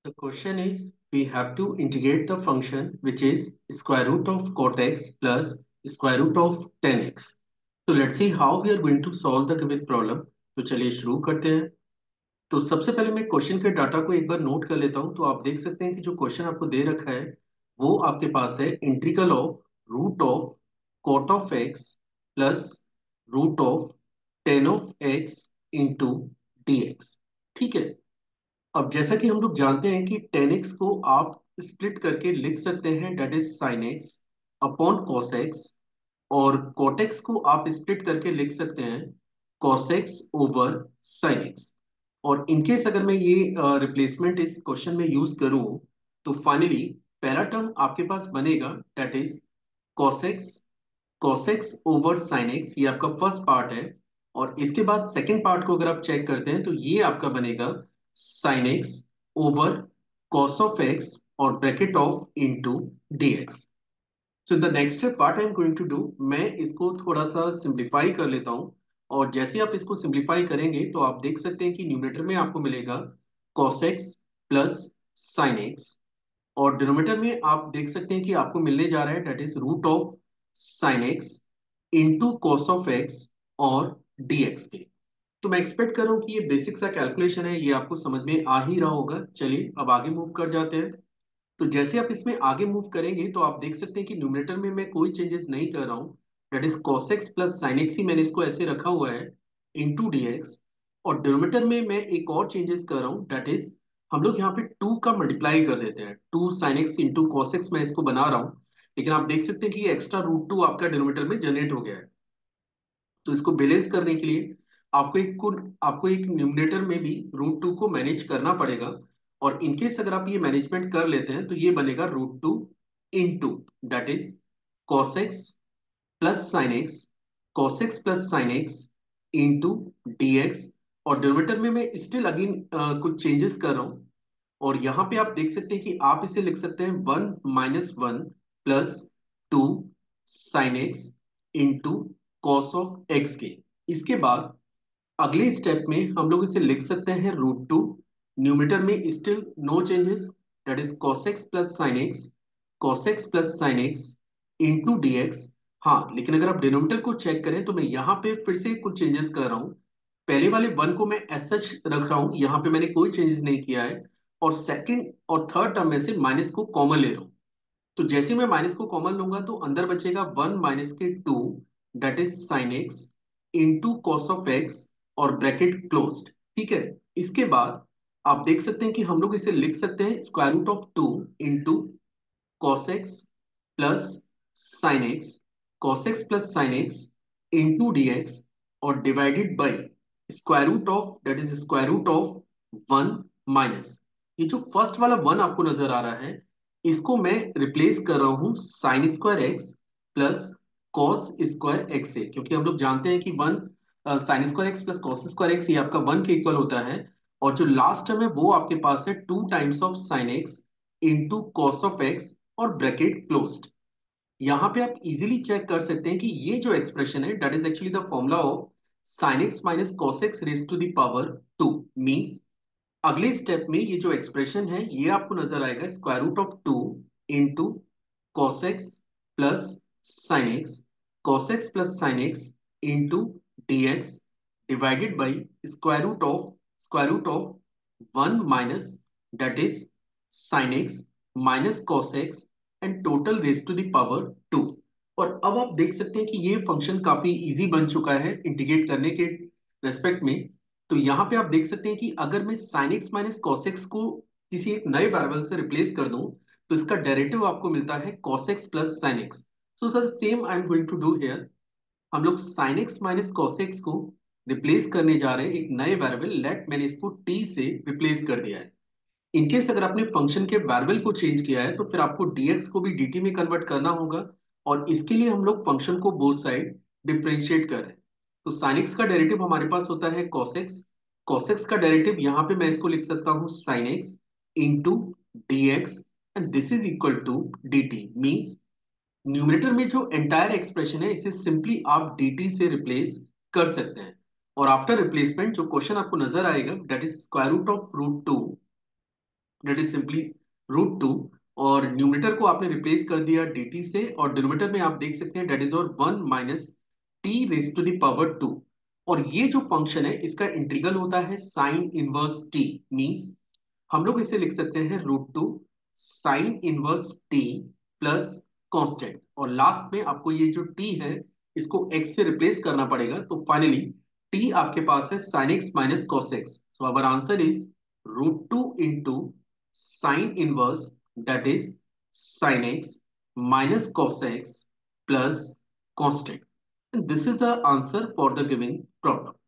The question is, we have to integrate the function which is square root of cot x plus square root of tan x. So let's see how we are going to solve the given problem. तो चलिए शुरू करते हैं। तो सबसे पहले मैं question के डाटा को एक बार नोट कर लेता हूं। तो आप देख सकते हैं कि जो क्वेश्चन आपको दे रखा है वो आपके पास है integral of root of cot of x plus root of tan of x into d x. ठीक है। अब जैसा कि हम लोग जानते हैं कि टेन एक्स को आप स्प्लिट करके लिख सकते हैं, that is sine x upon cos x, और कॉट एक्स को आप स्प्लिट करके लिख सकते हैं cos x over sine x. और इनकेस अगर मैं ये रिप्लेसमेंट इस क्वेश्चन में यूज करूं तो फाइनली पहला टर्म आपके पास बनेगा, that is cos x over sine x. ये आपका फर्स्ट पार्ट है। और इसके बाद सेकंड पार्ट को अगर आप चेक करते हैं तो ये आपका बनेगा sine x over cos of x और bracket of into dx। So the next step what I am going to do, मैं इसको थोड़ा सा सिंप्लीफाई कर लेता हूं। और जैसे आप इसको सिंप्लीफाई करेंगे तो आप देख सकते हैं कि न्यूमरेटर में आपको मिलेगा cos x plus sine x, और डिनोमिनेटर में आप देख सकते हैं कि आपको मिलने जा रहा है that is root of sine x into cos of x और dx के। तो मैं एक्सपेक्ट कर रहा हूँ कि ये बेसिक सा कैलकुलेशन है, ये आपको समझ में आ ही रहा होगा। चलिए अब आगे मूव कर जाते हैं। तो जैसे आप इसमें आगे मूव करेंगे तो आप देख सकते हैं कि न्यूमरेटर में मैं कोई चेंजेस नहीं कर रहा हूँ, that is cos x plus sine x ही मैंने इसको ऐसे रखा हुआ है इंटू dx। और डिनोमिनेटर में मैं एक और चेंजेस कर रहा हूँ, दैट इज हम लोग यहाँ पे 2 का मल्टीप्लाई कर देते हैं, 2 sin x into cos x मैं इसको बना रहा हूँ। लेकिन आप देख सकते हैं कि ये एक्स्ट्रा रूट 2 आपका डिनोमिनेटर में जनरेट हो गया है। तो इसको बैलेंस करने के लिए आपको एक न्यूमरेटर में भी रूट 2 को मैनेज करना पड़ेगा। और इनकेस अगर आप ये मैनेजमेंट कर लेते हैं तो ये बनेगा root 2 into, that is cos x plus sine x, cos x plus sine x into dx। और डिनोमिनेटर में मैं स्टिल अगेन कुछ चेंजेस कर रहा हूँ। और यहाँ पे आप देख सकते हैं कि आप इसे लिख सकते हैं 1 - 1 plus 2 sine x into cos of x के। इसके बाद अगले स्टेप में हम लोग इसे लिख सकते हैं रूट 2, न्यूमरेटर में still no changes, that is cos x plus sine x, cos x plus sine x into dx। हाँ, लेकिन अगर आप डिनोमिनेटर को चेक करें तो मैं यहाँ पे फिर से कुछ चेंजेस कर रहा हूँ। पहले वाले 1 को मैं एज सच रख रहा हूँ, यहाँ पे मैंने कोई चेंजेस नहीं किया है। और सेकंड और थर्ड टर्म में से माइनस को कॉमन ले रहा हूँ। तो जैसे मैं माइनस को कॉमन लूंगा तो अंदर बचेगा 1 माइनस के 2, that is sine x into cos of x और ब्रैकेट क्लोज्ड। ठीक है। इसके बाद आप देख सकते हैं कि हम लोग इसे लिख सकते हैं square root of 2 into cos x plus sine x, cos x plus sine x into dx, और divided by square root of, that is square root of 1 minus ये जो फर्स्ट वाला 1 आपको नजर आ रहा है, इसको मैं रिप्लेस कर रहा हूं sine square x plus cos square x से, क्योंकि हम लोग जानते हैं कि 1 sine square x plus cos square x ये आपका 1 के इक्वल होता है। और जो लास्ट टर्म है वो आपके पास है 2 times of sine x into cos of x और ब्रैकेट क्लोज्ड। यहाँ पे आप इजीली चेक कर सकते हैं कि ये जो एक्सप्रेशन है that is actually the formula of sine x minus cos x raise to the power 2। Means अगले स्टेप में ये जो एक्सप्रेशन है ये आपको नजर आएगा square root of 2 into cos x plus sine x, cos x plus sine x into dx, divided by square root of 1 minus, that is sine x minus cos x and total raise to the power 2। और अब आप देख सकते हैं कि ये function काफी easy बन चुका है इंटीग्रेट करने के रेस्पेक्ट में। तो यहाँ पे आप देख सकते हैं कि अगर मैं sin x minus cos x को किसी एक नए वेरिएबल से रिप्लेस कर दूं तो इसका डेरिवेटिव आपको मिलता है cos x plus sine x. So sir same I am going to do here. हम लोग sin x minus cos x को रिप्लेस करने जा रहे हैं एक नए वेरिएबल, लेट मैंने इसको t से रिप्लेस कर दिया है। इनकेस अगर आपने फंक्शन के वेरिएबल को चेंज किया है तो फिर आपको dx को भी dt में कन्वर्ट करना होगा। और इसके लिए हम लोग फंक्शन को बोथ साइड डिफरेंशिएट कर रहे हैं। तो sin x का डेरिवेटिव हमारे पास होता है cos x, cos x का डेरिवेटिव यहाँ पे मैं इसको लिख सकता हूँ sin x into dx, and this is equal to dt। Means numerator में जो एंटायर एक्सप्रेशन है इसे सिंपली आप dt से रिप्लेस कर सकते हैं। और आफ्टर रिप्लेसमेंट जो क्वेश्चन आपको नजर आएगा that is square root of root 2 that is simply √2, और न्यूमरेटर को आपने रिप्लेस कर दिया dt से, और डिनोमिनेटर में आप देख सकते हैं दैट इज और 1 minus T raise to the power 2। और ये जो फंक्शन है इसका इंटीग्रल होता है साइन इनवर्स टी, मींस हम लोग इसे लिख सकते हैं √2 sine inverse T plus constant, और लास्ट में आपको ये जो टी है इसको x से रिप्लेस करना पड़ेगा। तो फाइनली टी आपके पास है sine x minus cos x. So our answer is √2 into sine inverse, that is sine x minus cos x plus constant. This is the answer for the given problem.